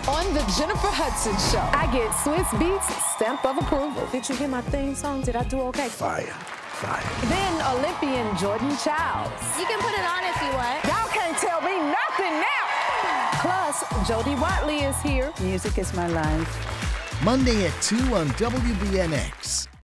On the Jennifer Hudson Show, I get Swizz Beats stamp of approval. Did you hear my theme song? Did I do okay? Fire. Fire. Then Olympian Jordan Chiles. You can put it on if you want. Y'all can't tell me nothing now. Plus, Jody Watley is here. Music is my life. Monday at 2 on WBNX.